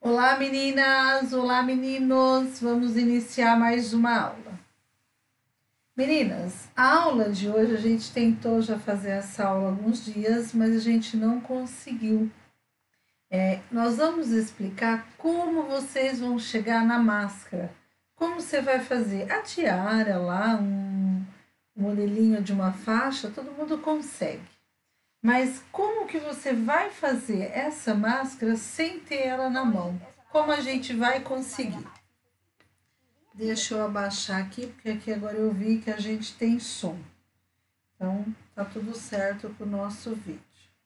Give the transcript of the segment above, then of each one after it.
Olá meninas, olá meninos, vamos iniciar mais uma aula. Meninas, a aula de hoje a gente tentou já fazer essa aula há alguns dias, mas a gente não conseguiu. Nós vamos explicar como vocês vão chegar na máscara. Como você vai fazer a tiara lá, um modelinho de uma faixa, todo mundo consegue. Mas como que você vai fazer essa máscara sem ter ela na mão? Como a gente vai conseguir? Deixa eu abaixar aqui, porque aqui agora eu vi que a gente tem som. Então, tá tudo certo com o nosso vídeo.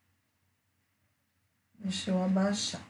Deixa eu abaixar.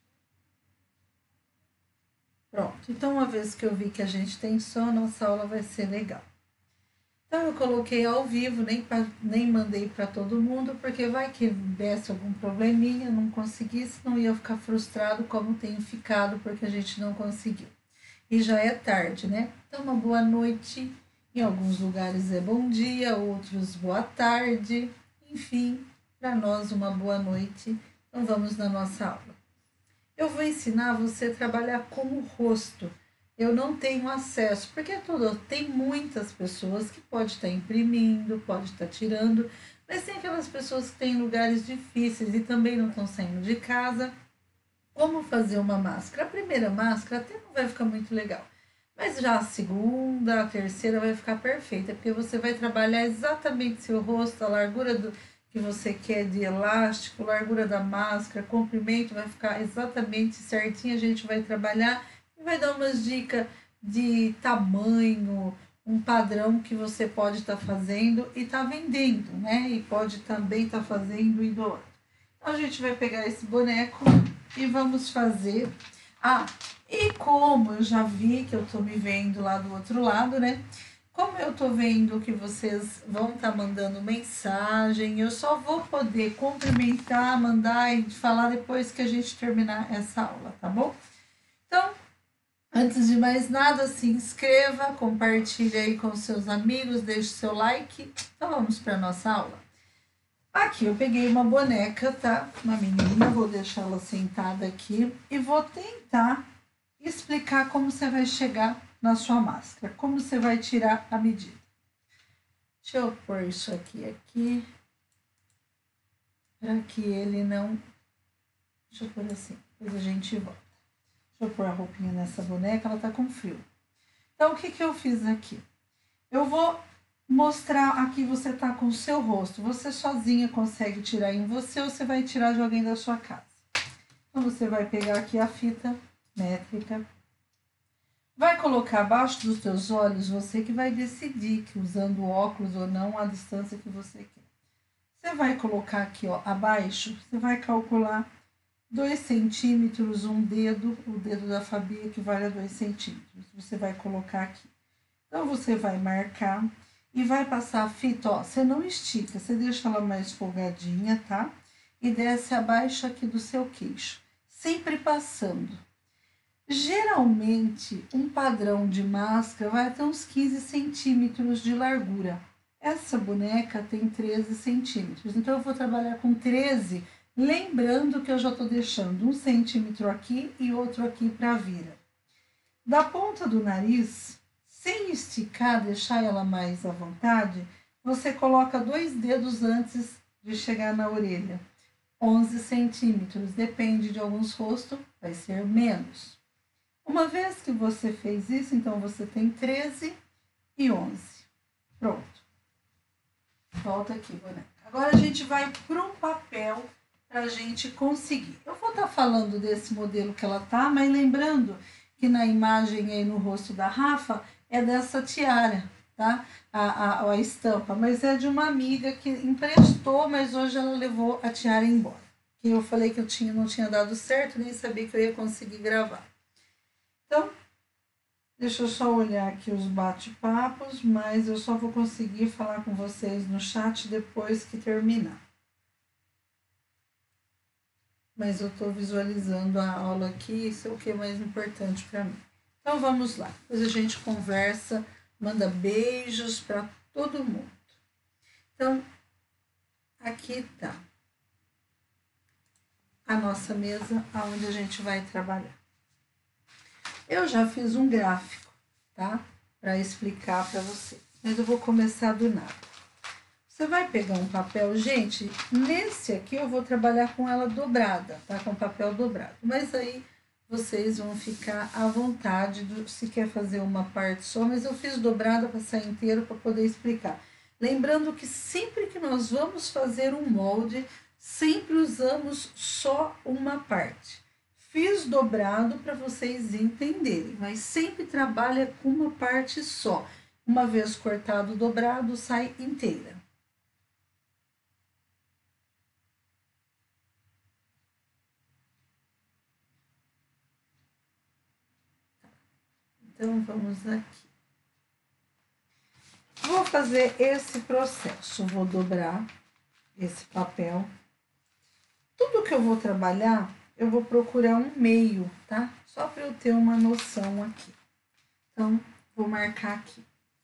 Pronto, então uma vez que eu vi que a gente tem som, nossa aula vai ser legal. Então eu coloquei ao vivo, nem mandei para todo mundo, porque vai que desse algum probleminha, não conseguisse, não ia ficar frustrado como tenho ficado, porque a gente não conseguiu. E já é tarde, né? Então uma boa noite, em alguns lugares é bom dia, outros boa tarde, enfim, para nós uma boa noite. Então vamos na nossa aula. Eu vou ensinar você a trabalhar com o rosto. Eu não tenho acesso, porque tem muitas pessoas que pode estar imprimindo, pode estar tirando, mas tem aquelas pessoas que têm lugares difíceis e também não estão saindo de casa. Como fazer uma máscara? A primeira máscara até não vai ficar muito legal, mas já a segunda, a terceira vai ficar perfeita, porque você vai trabalhar exatamente seu rosto, a largura que você quer de elástico, largura da máscara, comprimento, vai ficar exatamente certinho. A gente vai trabalhar e vai dar umas dicas de tamanho, um padrão que você pode estar fazendo e estar vendendo, né? E pode também estar fazendo e doando. Então a gente vai pegar esse boneco e vamos fazer. E como eu já vi que eu tô me vendo lá do outro lado, né? Como eu tô vendo que vocês vão estar mandando mensagem, eu só vou poder cumprimentar, mandar e falar depois que a gente terminar essa aula, tá bom? Então, antes de mais nada, se inscreva, compartilhe aí com seus amigos, deixe seu like. Então vamos para nossa aula. Aqui eu peguei uma boneca, tá? Uma menina, vou deixar ela sentada aqui e vou tentar explicar como você vai chegar na sua máscara, como você vai tirar a medida. Deixa eu pôr isso aqui, para que ele não... Deixa eu pôr assim, depois a gente volta. Deixa eu pôr a roupinha nessa boneca, ela tá com frio. Então, o que eu fiz aqui? Eu vou mostrar aqui, você tá com o seu rosto. Você sozinha consegue tirar em você ou você vai tirar de alguém da sua casa. Então, você vai pegar aqui a fita métrica. Vai colocar abaixo dos teus olhos, você que vai decidir que usando óculos ou não, a distância que você quer. Você vai colocar aqui, ó, abaixo, você vai calcular 2 centímetros, o dedo da Fabi equivale a 2 centímetros. Você vai colocar aqui. Então, você vai marcar e vai passar a fita, ó, você não estica, você deixa ela mais folgadinha, tá? E desce abaixo aqui do seu queixo, sempre passando. Geralmente, um padrão de máscara vai até uns 15 centímetros de largura. Essa boneca tem 13 centímetros, então eu vou trabalhar com 13, lembrando que eu já tô deixando 1 centímetro aqui e outro aqui para a vira. Da ponta do nariz, sem esticar, deixar ela mais à vontade, você coloca 2 dedos antes de chegar na orelha. 11 centímetros, depende de alguns rostos, vai ser menos. Uma vez que você fez isso, então você tem 13 e 11. Pronto. Volta aqui, boneca. Agora a gente vai para o papel para a gente conseguir. Eu vou estar falando desse modelo que ela tá, mas lembrando que na imagem aí no rosto da Rafa é dessa tiara, tá? A estampa, mas é de uma amiga que emprestou, mas hoje ela levou a tiara embora. Que eu falei que não tinha dado certo, nem sabia que eu ia conseguir gravar. Então, deixa eu só olhar aqui os bate-papos, mas eu só vou conseguir falar com vocês no chat depois que terminar. Mas eu estou visualizando a aula aqui, isso é o que é mais importante para mim. Então, vamos lá. Depois a gente conversa, manda beijos para todo mundo. Então, aqui tá a nossa mesa, onde a gente vai trabalhar. Eu já fiz um gráfico, tá? Para explicar para vocês. Mas eu vou começar do nada. Você vai pegar um papel, gente, nesse aqui eu vou trabalhar com ela dobrada, tá? Com papel dobrado. Mas aí vocês vão ficar à vontade se quer fazer uma parte só, mas eu fiz dobrada para sair inteiro para poder explicar. Lembrando que sempre que nós vamos fazer um molde, sempre usamos só uma parte. Fiz dobrado para vocês entenderem, mas sempre trabalha com uma parte só. Uma vez cortado dobrado, sai inteira. Então, vamos aqui. Vou fazer esse processo. Vou dobrar esse papel. Tudo que eu vou trabalhar, eu vou procurar um meio, tá? Só para eu ter uma noção aqui. Então, vou marcar aqui.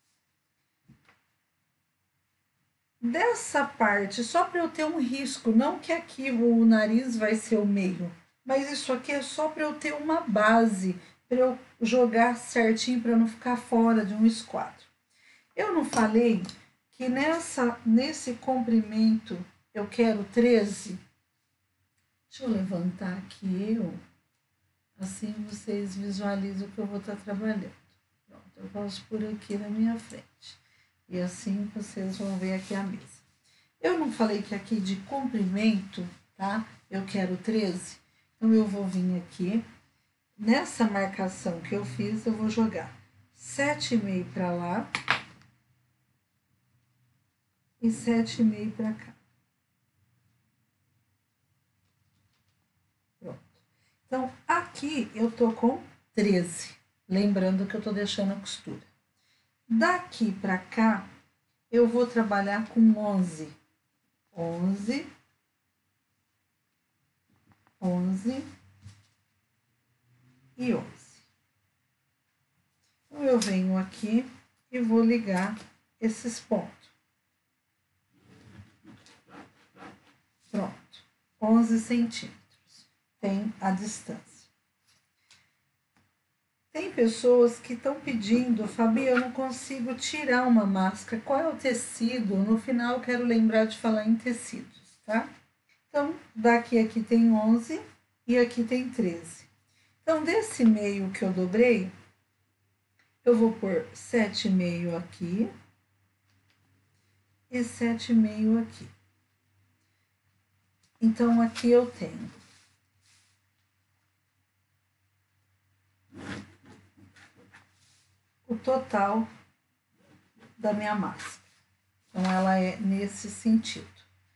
Dessa parte, só para eu ter um risco, não que aqui o nariz vai ser o meio, mas isso aqui é só para eu ter uma base, para eu jogar certinho, para não ficar fora de um esquadro. Eu não falei que nesse comprimento eu quero 13. Deixa eu levantar aqui assim vocês visualizam o que eu vou estar trabalhando. Pronto, eu posso pôr aqui na minha frente. E assim vocês vão ver aqui a mesa. Eu não falei que aqui de comprimento, tá? Eu quero 13. Então, eu vou vir aqui. Nessa marcação que eu fiz, eu vou jogar 7,5 para lá e 7,5 para cá. Pronto. Então, aqui eu tô com 13. Lembrando que eu tô deixando a costura. Daqui para cá, eu vou trabalhar com 11. 11. 11. E 11. Então, eu venho aqui e vou ligar esses pontos. Pronto. 11 centímetros. Tem a distância. Tem pessoas que estão pedindo, Fabi, eu não consigo tirar uma máscara. Qual é o tecido? No final, eu quero lembrar de falar em tecidos, tá? Então, daqui aqui tem 11 e aqui tem 13. Então, desse meio que eu dobrei, eu vou pôr 7,5 aqui e 7,5 aqui. Então, aqui eu tenho o total da minha máscara. Então, ela é nesse sentido.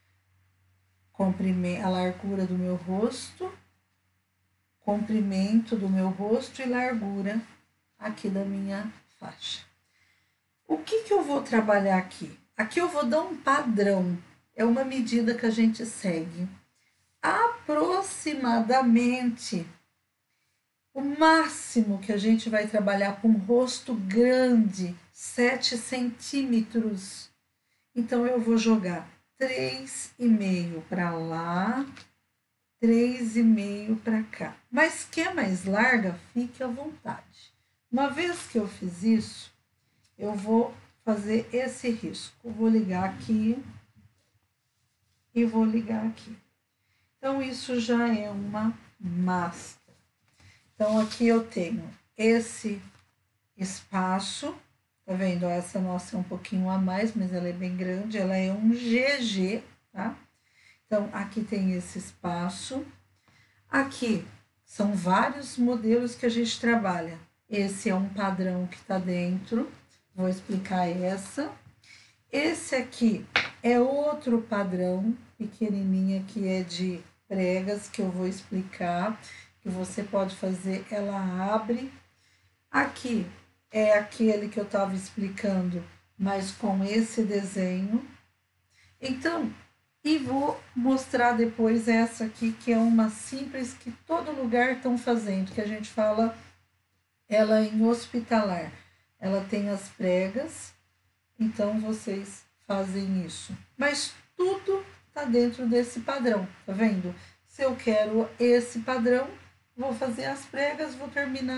A largura do meu rosto, comprimento do meu rosto e largura aqui da minha faixa. O que eu vou trabalhar aqui? Aqui eu vou dar um padrão. É uma medida que a gente segue. Aproximadamente o máximo que a gente vai trabalhar com um rosto grande, 7 centímetros. Então, eu vou jogar 3,5 para lá, 3,5 para cá. Mas quer mais larga? Fique à vontade. Uma vez que eu fiz isso, eu vou fazer esse risco. Vou ligar aqui e vou ligar aqui. Então, isso já é uma máscara. Então, aqui eu tenho esse espaço, tá vendo? Essa nossa é um pouquinho a mais, mas ela é bem grande, ela é um GG, tá? Então, aqui tem esse espaço. Aqui são vários modelos que a gente trabalha. Esse é um padrão que tá dentro, vou explicar essa. Esse aqui é outro padrão, pequenininha, que é de pregas, que eu vou explicar, que você pode fazer, ela abre. Aqui é aquele que eu estava explicando, mas com esse desenho. Então, e vou mostrar depois essa aqui, que é uma simples, que todo lugar estão fazendo, que a gente fala ela em hospitalar. Ela tem as pregas, então vocês fazem isso. Mas tudo tá dentro desse padrão, tá vendo? Se eu quero esse padrão, vou fazer as pregas, vou terminar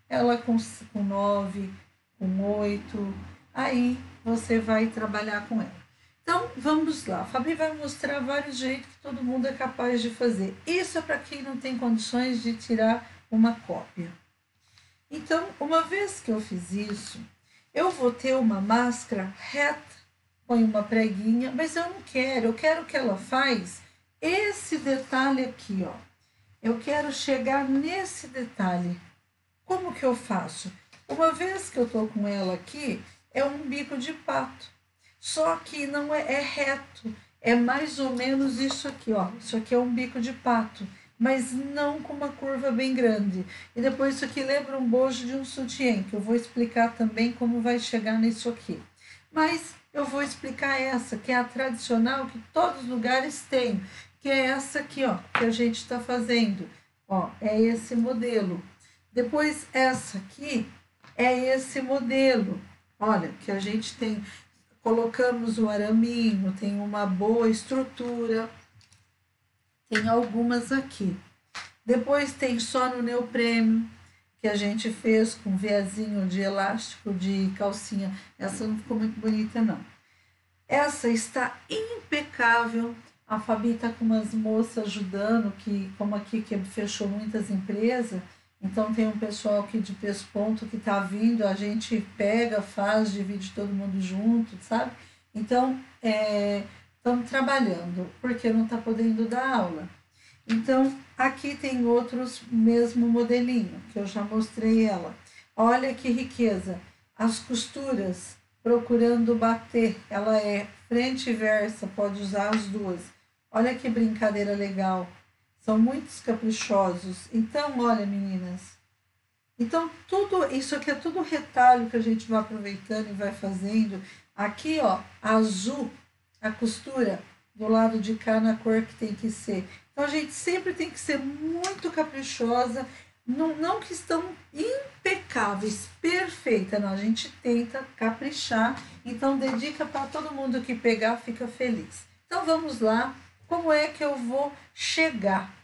ela com 9, com 8, aí você vai trabalhar com ela. Então, vamos lá. A Fabi vai mostrar vários jeitos que todo mundo é capaz de fazer. Isso é para quem não tem condições de tirar uma cópia. Então, uma vez que eu fiz isso, eu vou ter uma máscara reta, põe uma preguinha, mas eu não quero, eu quero que ela faz esse detalhe aqui, ó. Eu quero chegar nesse detalhe. Como que eu faço? Uma vez que eu tô com ela aqui, é um bico de pato. Só que não é reto, é mais ou menos isso aqui, ó. Isso aqui é um bico de pato, mas não com uma curva bem grande. E depois isso aqui lembra um bojo de um sutiã, que eu vou explicar também como vai chegar nisso aqui. Mas eu vou explicar essa, que é a tradicional, que todos os lugares têm, que é essa aqui, ó, que a gente está fazendo. Ó, é esse modelo. Depois essa aqui é esse modelo. Olha, que a gente tem, colocamos o araminho, tem uma boa estrutura. Tem algumas aqui. Depois tem só no neoprêmio, que a gente fez com viazinho de elástico de calcinha. Essa não ficou muito bonita, não. Essa está impecável. A Fabi está com umas moças ajudando, que como aqui que fechou muitas empresas, então tem um pessoal aqui de Pesponto que está vindo, a gente pega, faz, divide todo mundo junto, sabe? Então, estamos trabalhando, porque não está podendo dar aula. Então, aqui tem outros mesmo modelinho, que eu já mostrei ela. Olha que riqueza, as costuras procurando bater, ela é frente e versa, pode usar as duas. Olha que brincadeira legal, são muitos caprichosos. Então, olha meninas, então tudo isso aqui é tudo retalho que a gente vai aproveitando e vai fazendo. Aqui, ó, azul, a costura do lado de cá na cor que tem que ser. Então, a gente sempre tem que ser muito caprichosa, não que estão impecáveis, perfeita, não, a gente tenta caprichar, então dedica para todo mundo que pegar, fica feliz. Então, vamos lá, como é que eu vou chegar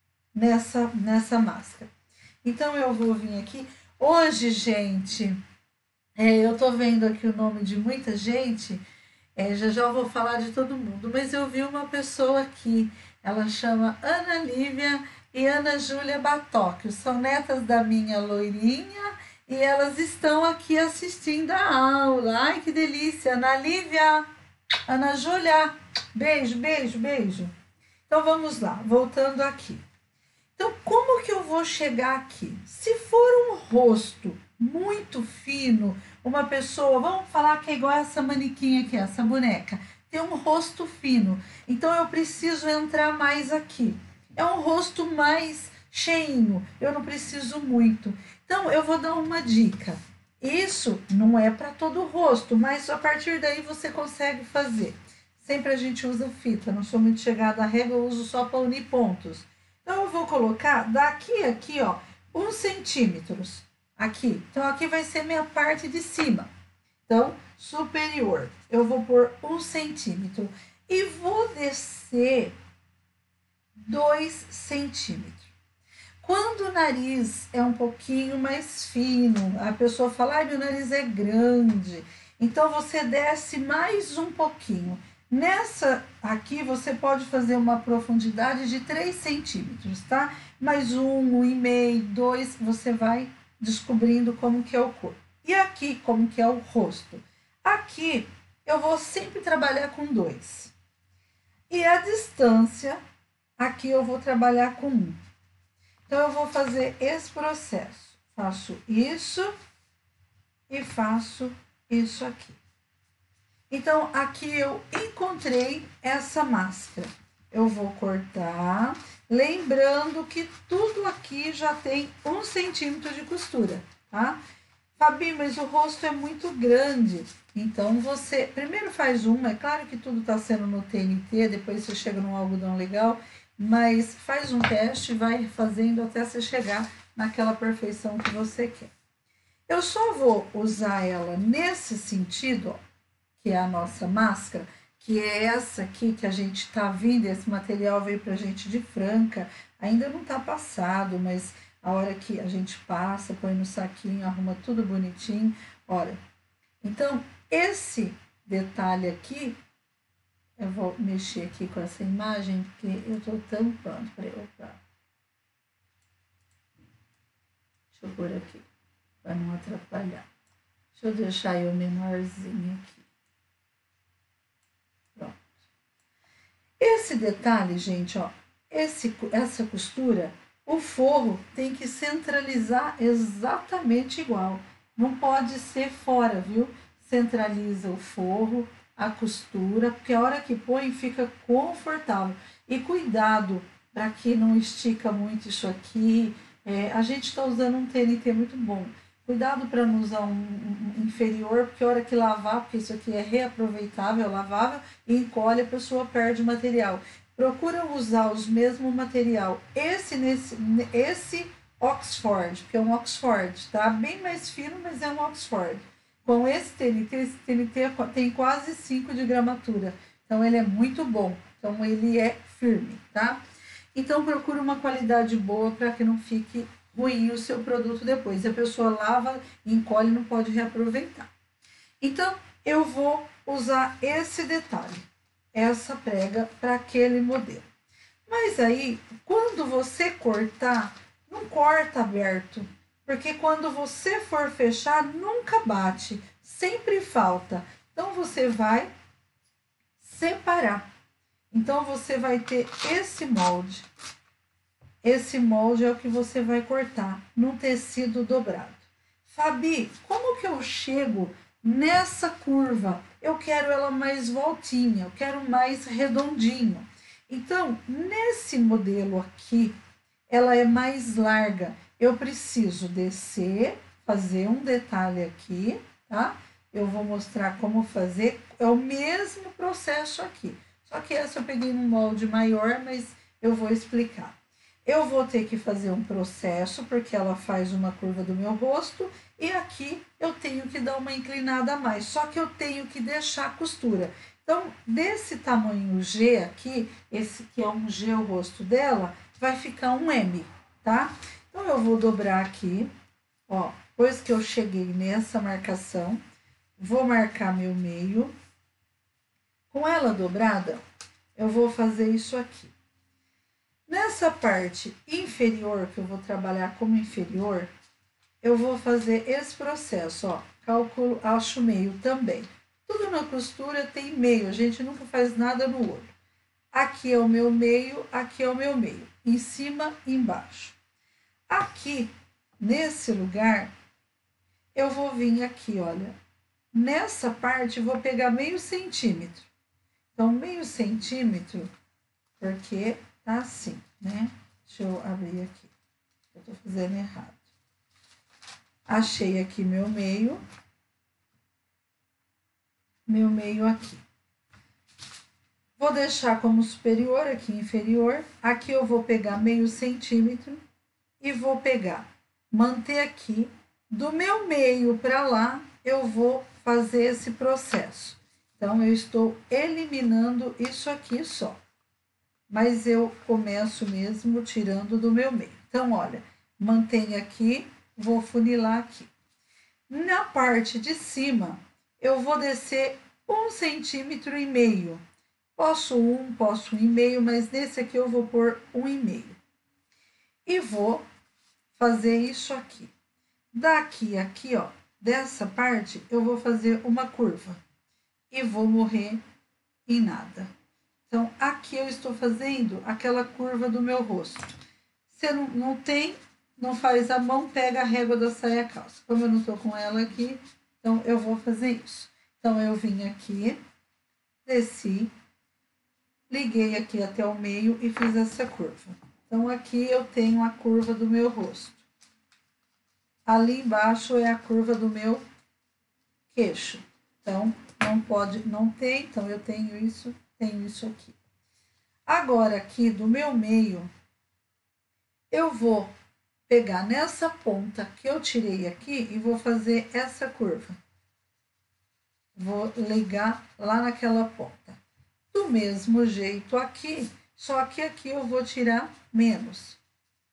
nessa máscara? Então, eu vou vir aqui, hoje, gente, eu tô vendo aqui o nome de muita gente, já eu vou falar de todo mundo, mas eu vi uma pessoa aqui, ela chama Ana Lívia e Ana Júlia Batóquio, são netas da minha loirinha e elas estão aqui assistindo a aula. Ai, que delícia! Ana Lívia, Ana Júlia, beijo, beijo, beijo. Então vamos lá, voltando aqui. Então, como que eu vou chegar aqui? Se for um rosto muito fino, uma pessoa, vamos falar que é igual essa manequim aqui, essa boneca, tem um rosto fino, então eu preciso entrar mais aqui. É um rosto mais cheinho, eu não preciso muito. Então, eu vou dar uma dica. Isso não é para todo o rosto, mas a partir daí você consegue fazer. Sempre a gente usa fita, não sou muito chegada à régua, eu uso só para unir pontos. Então, eu vou colocar daqui a aqui, ó, 1 centímetro. Aqui. Então, aqui vai ser minha parte de cima. Então, superior. Eu vou pôr 1 centímetro. E vou descer 2 centímetros. Quando o nariz é um pouquinho mais fino, a pessoa fala, ai, meu nariz é grande. Então, você desce mais um pouquinho. Nessa aqui, você pode fazer uma profundidade de 3 centímetros, tá? Mais 1,5, 2, você vai descobrindo como que é o corpo. E aqui, como que é o rosto. Aqui, eu vou sempre trabalhar com 2. E a distância, aqui eu vou trabalhar com 1. Então, eu vou fazer esse processo. Faço isso e faço isso aqui. Então, aqui eu encontrei essa máscara. Eu vou cortar, lembrando que tudo aqui já tem 1 centímetro de costura, tá? Fabi, mas o rosto é muito grande. Então, você primeiro faz uma. É claro que tudo tá sendo no TNT, depois você chega num algodão legal, mas faz um teste e vai fazendo até você chegar naquela perfeição que você quer. Eu só vou usar ela nesse sentido, ó, que é a nossa máscara, que é essa aqui que a gente tá vendo, esse material veio pra gente de Franca, ainda não tá passado, mas a hora que a gente passa, põe no saquinho, arruma tudo bonitinho. Olha, então esse detalhe aqui, eu vou mexer aqui com essa imagem, porque eu tô tampando. Peraí, opa. Deixa eu pôr aqui, para não atrapalhar. Deixa eu deixar eu menorzinho aqui. Pronto. Esse detalhe, gente, ó, essa costura, o forro tem que centralizar exatamente igual. Não pode ser fora, viu? Centraliza o forro, a costura, porque a hora que põe fica confortável. E cuidado para que não estica muito isso aqui. A gente está usando um TNT muito bom. Cuidado para não usar um inferior, porque a hora que lavar, porque isso aqui é reaproveitável, lavável, e encolhe, a pessoa perde o material. Procura usar os mesmos material. Esse Oxford, que é um Oxford, tá? Bem mais fino, mas é um Oxford. Com esse TNT tem quase 5 de gramatura. Então, ele é muito bom. Então, ele é firme, tá? Então, procura uma qualidade boa para que não fique ruim o seu produto depois. A pessoa lava, encolhe e não pode reaproveitar. Então, eu vou usar esse detalhe, essa prega para aquele modelo. Mas aí, quando você cortar, não corta aberto, porque quando você for fechar, nunca bate, sempre falta. Então, você vai separar. Então, você vai ter esse molde. Esse molde é o que você vai cortar num tecido dobrado. Fabi, como que eu chego nessa curva? Eu quero ela mais voltinha, eu quero mais redondinho. Então, nesse modelo aqui, ela é mais larga. Eu preciso descer, fazer um detalhe aqui, tá? Eu vou mostrar como fazer. É o mesmo processo aqui. Só que essa eu peguei num molde maior, mas eu vou explicar. Eu vou ter que fazer um processo, porque ela faz uma curva do meu rosto, e aqui eu tenho que dar uma inclinada a mais, só que eu tenho que deixar a costura. Então, desse tamanho G aqui, esse que é um G o rosto dela, vai ficar um M, tá? Então, eu vou dobrar aqui, ó, depois que eu cheguei nessa marcação, vou marcar meu meio. Com ela dobrada, eu vou fazer isso aqui. Nessa parte inferior, que eu vou trabalhar como inferior, eu vou fazer esse processo, ó, cálculo, acho meio também. Tudo na costura tem meio, a gente nunca faz nada no olho. Aqui é o meu meio, aqui é o meu meio, em cima e embaixo. Aqui, nesse lugar, eu vou vir aqui, olha, nessa parte vou pegar meio centímetro. Então, meio centímetro, porque tá assim, né? Deixa eu abrir aqui. Eu tô fazendo errado. Achei aqui meu meio. Meu meio aqui. Vou deixar como superior, aqui inferior. Aqui eu vou pegar meio centímetro e vou pegar, manter aqui. Do meu meio para lá, eu vou fazer esse processo. Então, eu estou eliminando isso aqui só. Mas eu começo mesmo tirando do meu meio. Então, olha, mantenho aqui, vou funilar aqui. Na parte de cima, eu vou descer 1,5 centímetros. Posso 1, posso 1,5, mas nesse aqui eu vou pôr 1,5. E vou fazer isso aqui. Daqui aqui, ó, dessa parte, eu vou fazer uma curva. E vou morrer em nada. Então, aqui eu estou fazendo aquela curva do meu rosto. Você não tem, não faz a mão, pega a régua da saia calça. Como eu não estou com ela aqui, então eu vou fazer isso. Então, eu vim aqui, desci, liguei aqui até o meio e fiz essa curva. Então, aqui eu tenho a curva do meu rosto. Ali embaixo é a curva do meu queixo. Então, não pode, não tem, então eu tenho isso aqui. Agora, aqui do meu meio, eu vou pegar nessa ponta que eu tirei aqui e vou fazer essa curva. Vou ligar lá naquela ponta. Do mesmo jeito aqui, só que aqui eu vou tirar menos.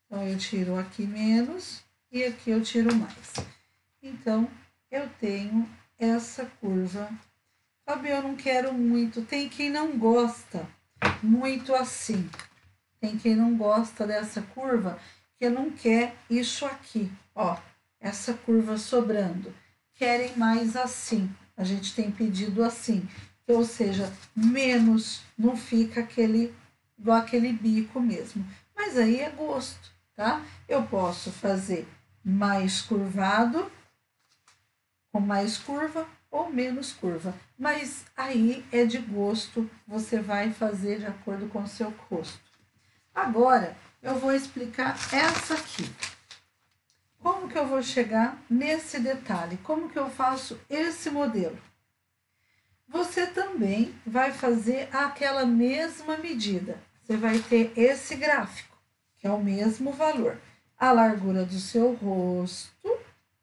Então, eu tiro aqui menos e aqui eu tiro mais. Então, eu tenho essa curva. Fábio, eu não quero muito. Tem quem não gosta muito assim. Tem quem não gosta dessa curva, que não quer isso aqui, ó. Essa curva sobrando. Querem mais assim. A gente tem pedido assim. Ou seja, menos, não fica igual aquele bico mesmo. Mas aí é gosto, tá? Eu posso fazer mais curvado, com mais curva ou menos curva. Mas aí é de gosto, você vai fazer de acordo com o seu rosto. Agora, eu vou explicar essa aqui. Como que eu vou chegar nesse detalhe? Como que eu faço esse modelo? Você também vai fazer aquela mesma medida. Você vai ter esse gráfico, que é o mesmo valor. A largura do seu rosto,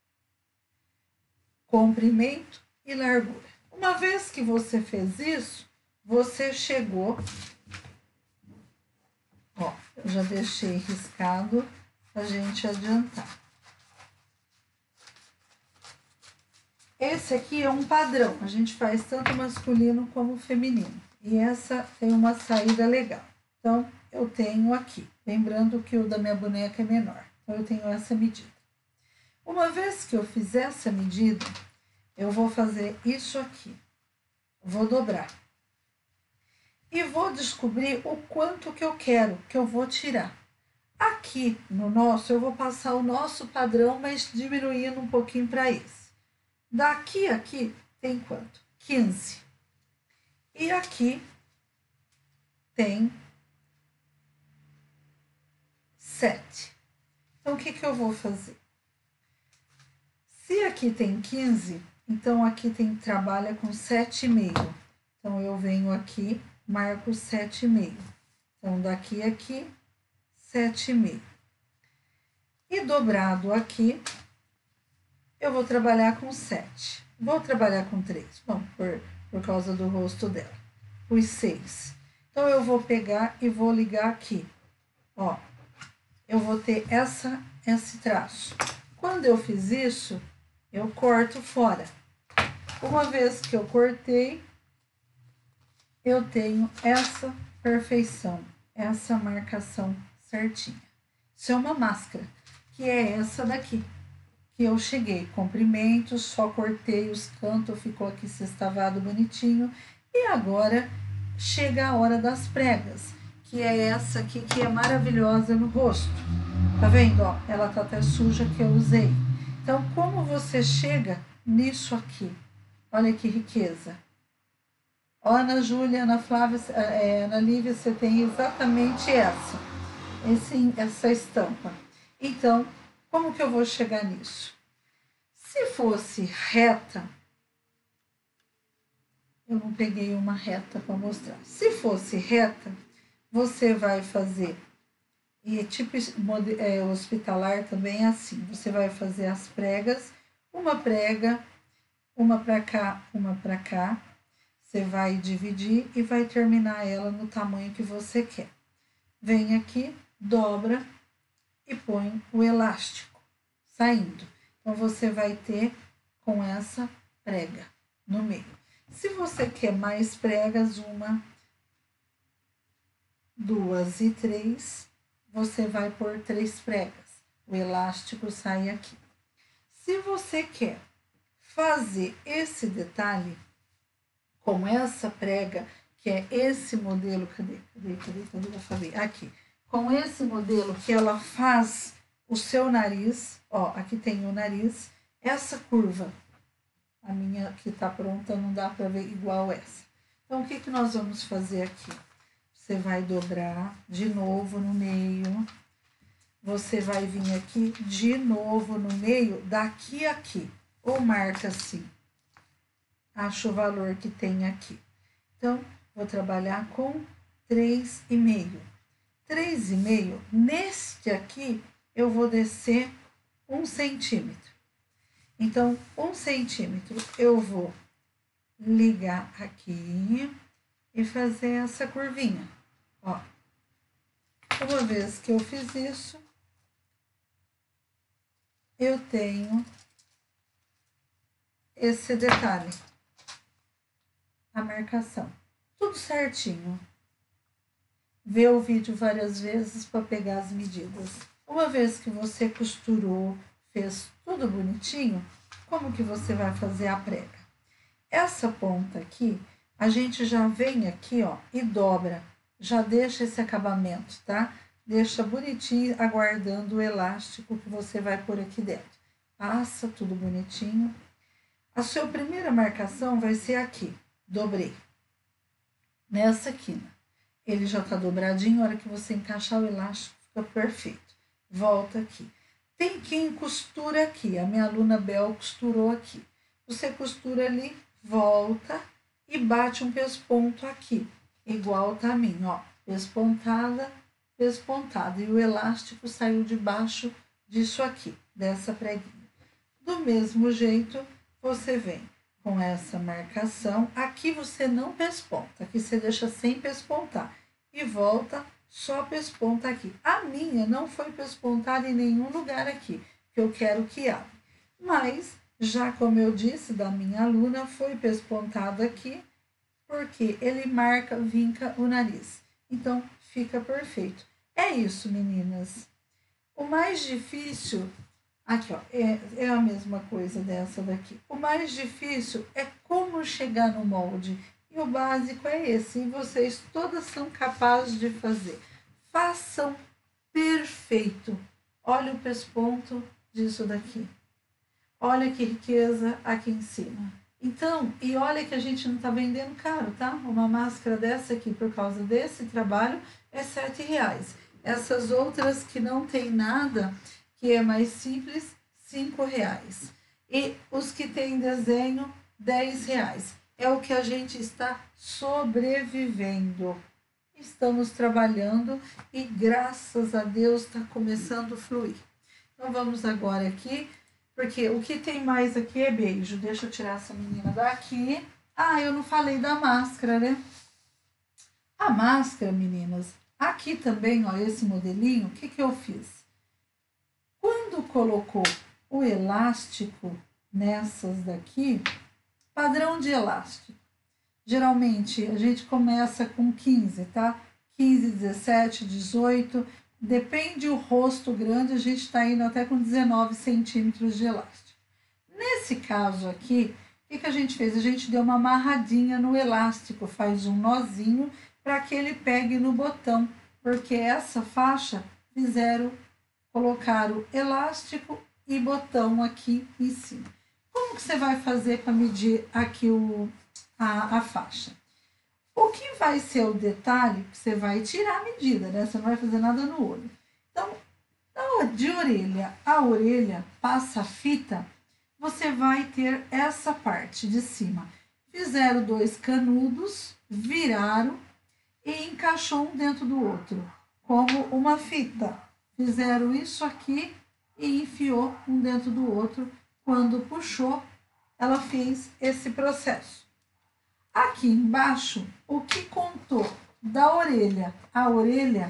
comprimento e largura. Uma vez que você fez isso, você chegou... Ó, eu já deixei riscado pra gente adiantar. Esse aqui é um padrão, a gente faz tanto masculino como feminino. E essa tem uma saída legal. Então, eu tenho aqui, lembrando que o da minha boneca é menor. Então, eu tenho essa medida. Uma vez que eu fizer essa medida, eu vou fazer isso aqui. Vou dobrar. E vou descobrir o quanto que eu quero, que eu vou tirar. Aqui no nosso, eu vou passar o nosso padrão, mas diminuindo um pouquinho para esse. Daqui a aqui tem quanto? 15. E aqui tem 7. Então, o que que eu vou fazer? Se aqui tem 15, então aqui trabalha com 7,5. Então, eu venho aqui, marco 7,5. Então, daqui a aqui, 7,5. E dobrado aqui, eu vou trabalhar com 7. Vou trabalhar com 3, bom, por causa do rosto dela. Os 6. Então, eu vou pegar e vou ligar aqui. Ó, eu vou ter esse traço. Quando eu fiz isso, eu corto fora. Uma vez que eu cortei, eu tenho essa perfeição, essa marcação certinha. Isso é uma máscara, que é essa daqui, que eu cheguei, comprimento, só cortei os cantos, ficou aqui sextavado bonitinho. E agora chega a hora das pregas, que é essa aqui, que é maravilhosa no rosto. Tá vendo, ó? Ela tá até suja que eu usei. Então, como você chega nisso aqui? Olha que riqueza. Ó, Ana Júlia, Ana Flávia, Ana Lívia, você tem exatamente essa estampa. Então, como que eu vou chegar nisso? Se fosse reta, eu não peguei uma reta para mostrar. Se fosse reta, você vai fazer, e tipo hospitalar também é assim, você vai fazer as pregas, uma prega, uma para cá, uma para cá, você vai dividir e vai terminar ela no tamanho que você quer. Vem aqui, dobra e põe o elástico saindo. Então, você vai ter com essa prega no meio. Se você quer mais pregas, 1, 2 e 3, você vai pôr 3 pregas. O elástico sai aqui. Se você quer fazer esse detalhe com essa prega, que é esse modelo, cadê eu falei? Aqui. Com esse modelo que ela faz o seu nariz, ó, aqui tem o nariz, essa curva, a minha que tá pronta não dá para ver igual essa. Então, o que que nós vamos fazer aqui? Você vai dobrar de novo no meio, você vai vir aqui de novo no meio, daqui a aqui, ou marca assim. Acho o valor que tem aqui. Então, vou trabalhar com 3,5. 3,5, neste aqui, eu vou descer 1 centímetro. Então, 1 centímetro, eu vou ligar aqui e fazer essa curvinha, ó. Uma vez que eu fiz isso, eu tenho esse detalhe, a marcação, tudo certinho. Vê o vídeo várias vezes para pegar as medidas. Uma vez que você costurou, fez tudo bonitinho, como que você vai fazer a prega? Essa ponta aqui, a gente já vem aqui, ó, e dobra, já deixa esse acabamento, tá? Deixa bonitinho, aguardando o elástico que você vai pôr aqui dentro. Passa tudo bonitinho. A sua primeira marcação vai ser aqui, dobrei. Nessa quina, ele já tá dobradinho, a hora que você encaixar o elástico, fica perfeito. Volta aqui. Tem quem costura aqui, a minha aluna Bel costurou aqui. Você costura ali, volta e bate um pesponto aqui, igual tá a minha, ó, pespontada, pespontada, e o elástico saiu debaixo disso aqui, dessa preguinha. Do mesmo jeito, você vem com essa marcação, aqui você não pesponta, aqui você deixa sem pespontar, e volta, só pesponta aqui. A minha não foi pespontada em nenhum lugar aqui, que eu quero que abra, mas, já como eu disse, da minha aluna, foi pespontado aqui, porque ele marca, vinca o nariz. Então, fica perfeito. É isso, meninas. O mais difícil, aqui ó, é a mesma coisa dessa daqui. O mais difícil é como chegar no molde. E o básico é esse, e vocês todas são capazes de fazer. Façam perfeito. Olha o pesponto disso daqui. Olha que riqueza aqui em cima. Então, e olha que a gente não tá vendendo caro, tá? Uma máscara dessa aqui, por causa desse trabalho, é R$7. Essas outras que não tem nada, que é mais simples, R$5. E os que tem desenho, R$10. É o que a gente está sobrevivendo. Estamos trabalhando e, graças a Deus, está começando a fluir. Então, vamos agora aqui, porque o que tem mais aqui é beijo. Deixa eu tirar essa menina daqui. Ah, eu não falei da máscara, né? A máscara, meninas, aqui também, ó, esse modelinho, o que que eu fiz? Quando colocou o elástico nessas daqui, padrão de elástico. Geralmente, a gente começa com 15, tá? 15, 17, 18, depende do rosto grande, a gente tá indo até com 19 centímetros de elástico. Nesse caso aqui, o que a gente fez? A gente deu uma amarradinha no elástico, faz um nozinho para que ele pegue no botão, porque essa faixa colocaram elástico e botão aqui em cima. Como que você vai fazer para medir aqui a faixa? O que vai ser o detalhe, que você vai tirar a medida, né? Você não vai fazer nada no olho. Então, de orelha a orelha, passa a fita, você vai ter essa parte de cima. Fizeram 2 canudos, viraram e encaixou um dentro do outro, como uma fita. Fizeram isso aqui e enfiou um dentro do outro. Quando puxou, ela fez esse processo. Aqui embaixo, o que contou da orelha a orelha,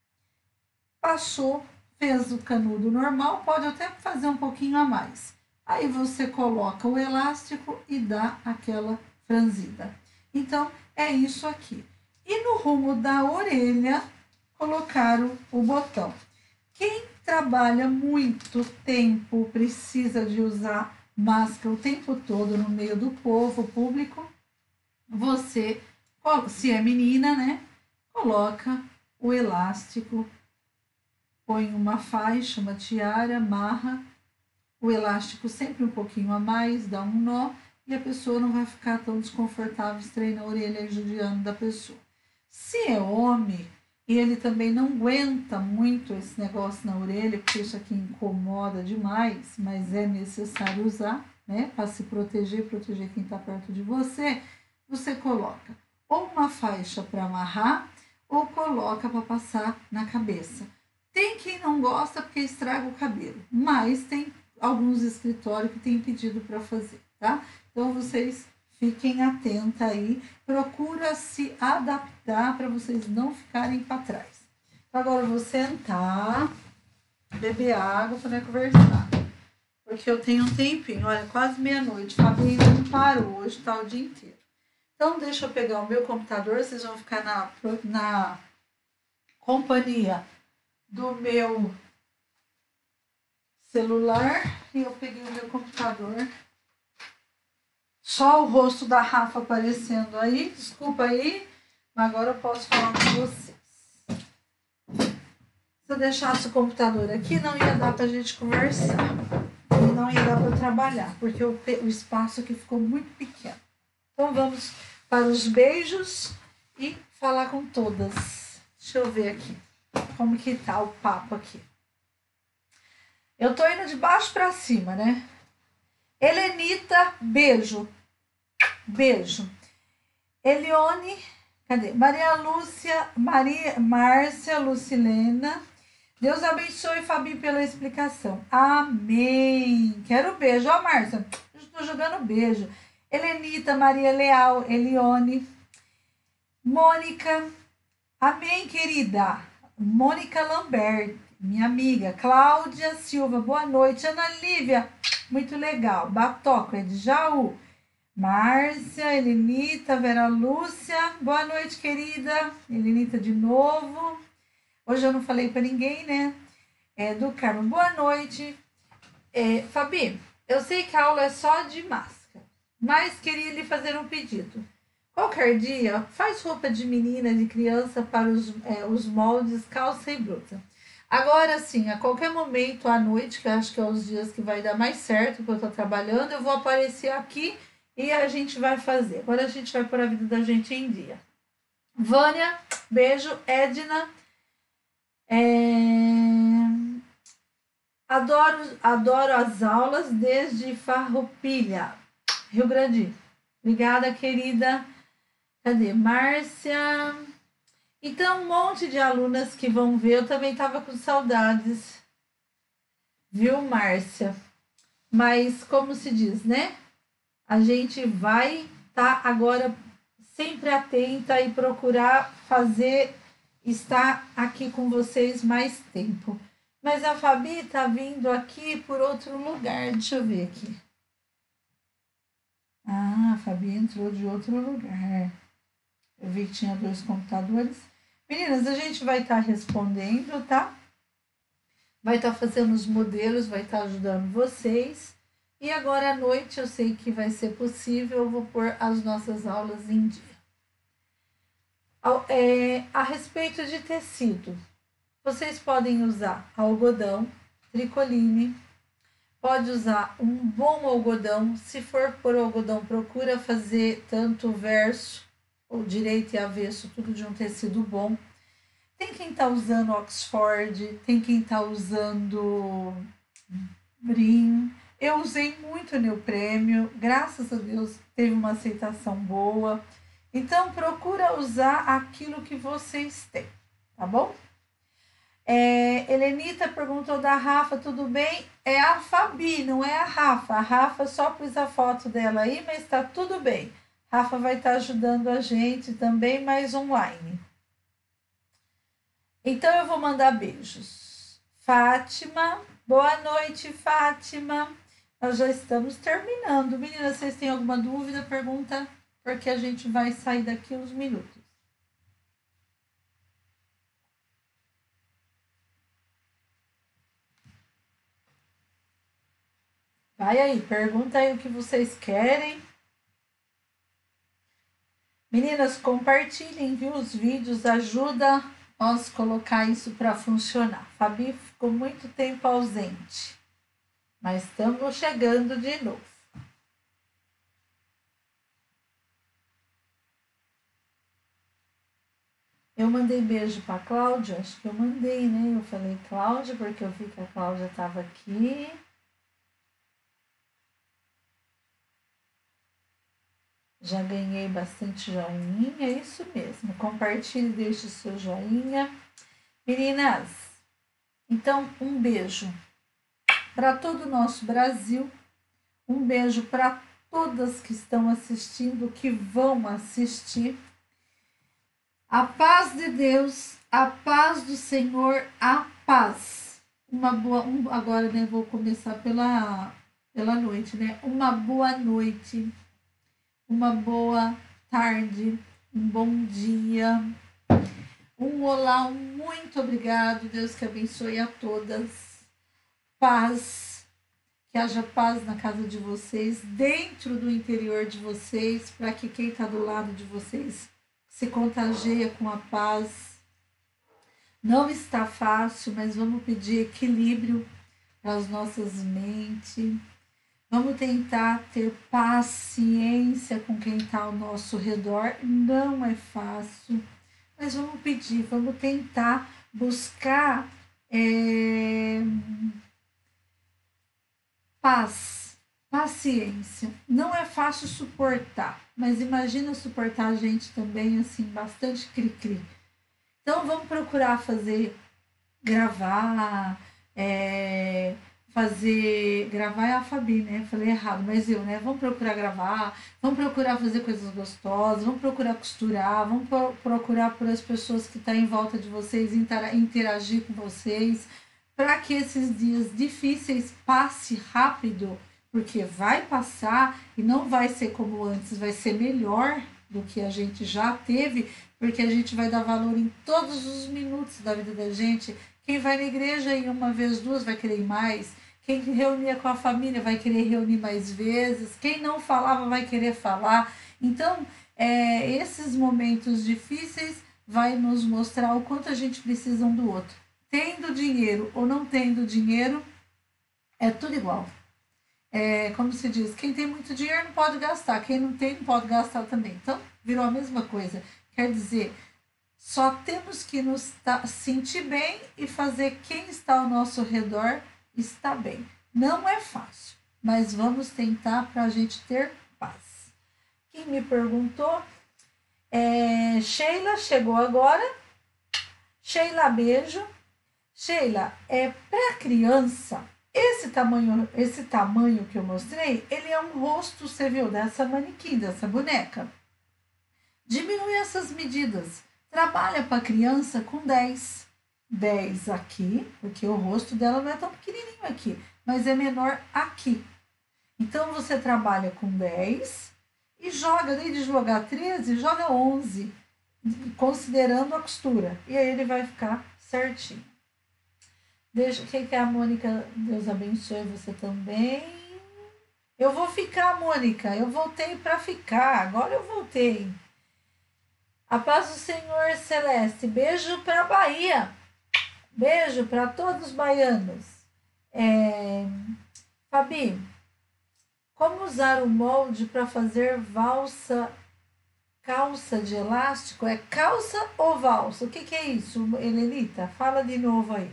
passou, fez o canudo normal, pode até fazer um pouquinho a mais. Aí você coloca o elástico e dá aquela franzida. Então, é isso aqui. E no rumo da orelha, colocaram o botão. Quem trabalha muito tempo, precisa de usar máscara o tempo todo no meio do povo, público, você, se é menina, né, coloca o elástico, põe uma faixa, uma tiara, amarra o elástico sempre um pouquinho a mais, dá um nó e a pessoa não vai ficar tão desconfortável, estreina a orelha e judiando da pessoa. Se é homem e ele também não aguenta muito esse negócio na orelha, porque isso aqui incomoda demais, mas é necessário usar, né, para se proteger quem está perto de você, você coloca ou uma faixa para amarrar ou coloca para passar na cabeça. Tem quem não gosta porque estraga o cabelo, mas tem alguns escritórios que têm pedido para fazer, tá? Então, vocês fiquem atentos aí, procura se adaptar para vocês não ficarem para trás. Então, agora eu vou sentar, beber água para conversar. porque eu tenho um tempinho, olha, quase meia-noite. Fabi ainda não parou, hoje tá o dia inteiro. Então, deixa eu pegar o meu computador, vocês vão ficar na companhia do meu celular. E eu peguei o meu computador. Só o rosto da Rafa aparecendo aí, desculpa aí, mas agora eu posso falar com vocês. Se eu deixasse o computador aqui, não ia dar pra gente conversar. E não ia dar pra trabalhar, porque o espaço aqui ficou muito pequeno. Então vamos para os beijos e falar com todas. Deixa eu ver aqui como que tá o papo aqui. Eu tô indo de baixo pra cima, né? Helenita, beijo. Beijo. Elione, cadê? Maria Lúcia, Márcia, Lucilena. Deus abençoe, Fabi, pela explicação. Amém. Quero beijo. Ó, Márcia, eu estou jogando beijo. Helenita, Maria Leal, Elione. Mônica. Amém, querida. Mônica Lambert, minha amiga. Cláudia Silva, boa noite. Ana Lívia, muito legal. Batoca, é de Jaú. Márcia, Helenita, Vera Lúcia, boa noite, querida. Helenita de novo. Hoje eu não falei para ninguém, né? Do Carmo, boa noite. Fabi, eu sei que a aula é só de máscara, mas queria lhe fazer um pedido. Qualquer dia, faz roupa de menina, de criança para os moldes, calça e blusa. Agora sim, a qualquer momento à noite, que eu acho que é os dias que vai dar mais certo, que eu tô trabalhando, eu vou aparecer aqui e a gente vai fazer. Agora a gente vai pôr a vida da gente em dia. Vânia, beijo. Edna. Adoro as aulas desde Farroupilha, Rio Grande. Obrigada, querida. Cadê? Márcia. Então, um monte de alunas que vão ver. Eu também estava com saudades. Viu, Márcia? Mas, como se diz, né? A gente vai estar agora sempre atenta e procurar estar aqui com vocês mais tempo. Mas a Fabi está vindo aqui por outro lugar. Deixa eu ver aqui. Ah, a Fabi entrou de outro lugar. Eu vi que tinha 2 computadores. Meninas, a gente vai estar respondendo, tá? Vai estar fazendo os modelos, vai estar ajudando vocês. E agora à noite, eu sei que vai ser possível, eu vou pôr as nossas aulas em dia. A respeito de tecido, vocês podem usar algodão, tricoline, pode usar um bom algodão. Se for por algodão, procura fazer tanto o verso, o direito e avesso, tudo de um tecido bom. Tem quem tá usando Oxford, tem quem tá usando Brim. Eu usei muito neoprêmio, graças a Deus teve uma aceitação boa. Então, procura usar aquilo que vocês têm, tá bom? Helenita perguntou da Rafa, tudo bem? É a Fabi, não é a Rafa. A Rafa só pus a foto dela aí, mas tá tudo bem. Rafa vai estar ajudando a gente também, mas online. Então, eu vou mandar beijos. Fátima, boa noite, Fátima. Nós já estamos terminando. Meninas, vocês têm alguma dúvida? Pergunta, porque a gente vai sair daqui uns minutos. Vai aí, pergunta aí o que vocês querem. Meninas, compartilhem, viu, os vídeos, ajuda nós colocar isso para funcionar. Fabi ficou muito tempo ausente, mas estamos chegando de novo. Eu mandei beijo para a Cláudia, acho que eu mandei, né? Eu falei Cláudia, porque eu vi que a Cláudia estava aqui. Já ganhei bastante joinha, é isso mesmo. Compartilhe, deixe o seu joinha. Meninas, então um beijo para todo o nosso Brasil. Um beijo para todas que estão assistindo, que vão assistir. A paz de Deus, a paz do Senhor, a paz. Agora, né, vou começar pela noite, né? Uma boa noite, uma boa tarde, um bom dia, um olá, um muito obrigado. Deus que abençoe a todas. Paz, que haja paz na casa de vocês, dentro do interior de vocês, para que quem está do lado de vocês se contagie com a paz. Não está fácil, mas vamos pedir equilíbrio para as nossas mentes. Vamos tentar ter paciência com quem está ao nosso redor. Não é fácil, mas vamos pedir, vamos tentar buscar paz, paciência. Não é fácil suportar, mas imagina suportar a gente também, assim, bastante cri-cri. Então vamos procurar gravar, gravar é a Fabi, né? Falei errado, mas eu, né? Vamos procurar gravar, vamos procurar fazer coisas gostosas, vamos procurar costurar, vamos procurar por as pessoas que estão em volta de vocês, interagir com vocês, para que esses dias difíceis passe rápido, porque vai passar e não vai ser como antes, vai ser melhor do que a gente já teve, porque a gente vai dar valor em todos os minutos da vida da gente. Quem vai na igreja ir uma vez, duas, vai querer ir mais. Quem reunia com a família vai querer reunir mais vezes. Quem não falava vai querer falar. Então, esses momentos difíceis vai nos mostrar o quanto a gente precisa um do outro. Tendo dinheiro ou não tendo dinheiro, é tudo igual. Como se diz, quem tem muito dinheiro não pode gastar, quem não tem não pode gastar também. Então, virou a mesma coisa. Quer dizer, só temos que nos sentir bem e fazer quem está ao nosso redor estar bem. Não é fácil, mas vamos tentar para a gente ter paz. Quem me perguntou, Sheila chegou agora. Sheila, beijo. Sheila, para criança, esse tamanho que eu mostrei, ele é um rosto, você viu, dessa manequim, dessa boneca. Diminui essas medidas. Trabalha para criança com 10. 10 aqui, porque o rosto dela não é tão pequenininho aqui, mas é menor aqui. Então, você trabalha com 10 e joga, daí de jogar 13, joga 11, considerando a costura. E aí ele vai ficar certinho. Deixa, quem que é a Mônica? Deus abençoe você também. Eu vou ficar, Mônica. Eu voltei para ficar. Agora eu voltei. A paz do Senhor Celeste. Beijo para a Bahia. Beijo para todos os baianos. Fabi, como usar o molde para fazer calça de elástico? É calça ou valsa? O que é isso, Helenita? Fala de novo aí.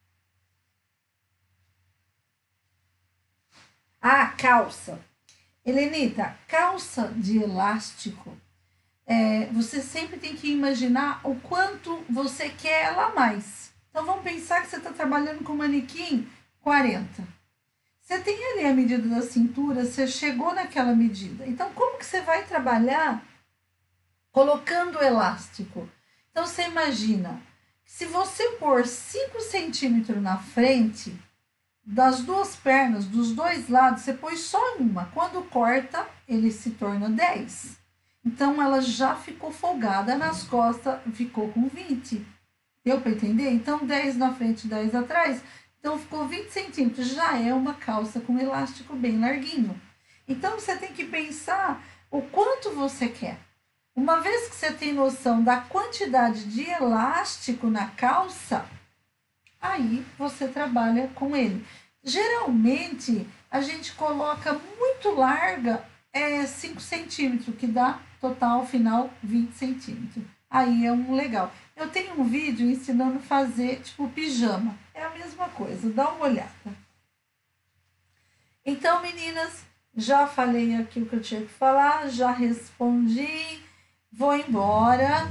Calça. Helenita, calça de elástico, você sempre tem que imaginar o quanto você quer ela mais. Então, vamos pensar que você está trabalhando com manequim 40. Você tem ali a medida da cintura, você chegou naquela medida. Então, como que você vai trabalhar colocando o elástico? Então, você imagina, se você pôr 5 centímetros na frente, das duas pernas, dos dois lados, você põe só uma. Quando corta, ele se torna 10. Então, ela já ficou folgada nas costas, ficou com 20. Deu para entender? Então, 10 na frente, 10 atrás. Então, ficou 20 centímetros. Já é uma calça com elástico bem larguinho. Então, você tem que pensar o quanto você quer. Uma vez que você tem noção da quantidade de elástico na calça, aí você trabalha com ele. Geralmente, a gente coloca muito larga 5 centímetros, que dá total final 20 centímetros. Aí é um legal. Eu tenho um vídeo ensinando a fazer tipo pijama. É a mesma coisa, dá uma olhada. Então, meninas, já falei aqui o que eu tinha que falar, já respondi. Vou embora.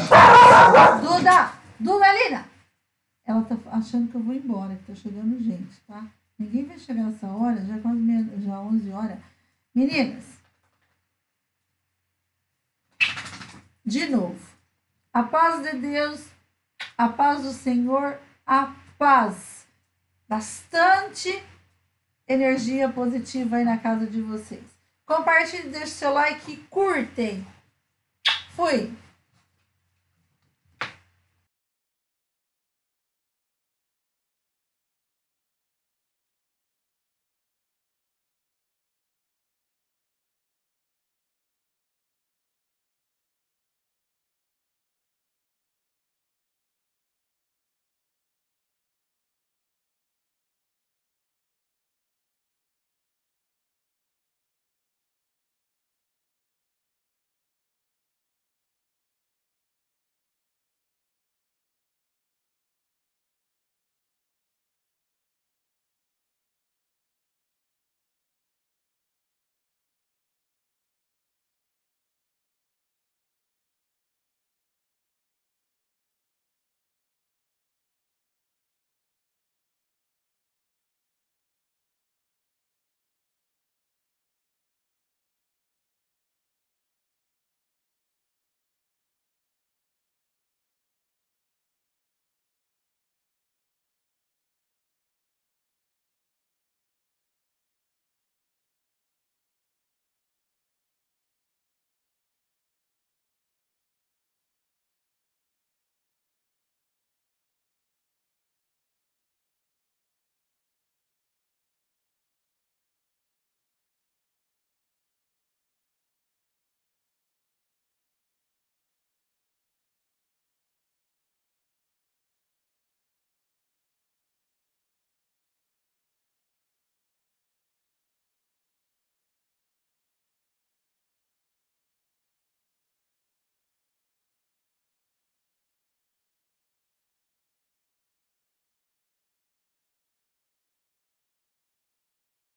Duda Lina! Ela tá achando que eu vou embora, que tá chegando gente, tá? Ninguém vai chegar nessa hora, já é quase já 11 horas. Meninas, de novo, a paz de Deus, a paz do Senhor, a paz. Bastante energia positiva aí na casa de vocês. Compartilhe, deixe seu like, curtem. Fui!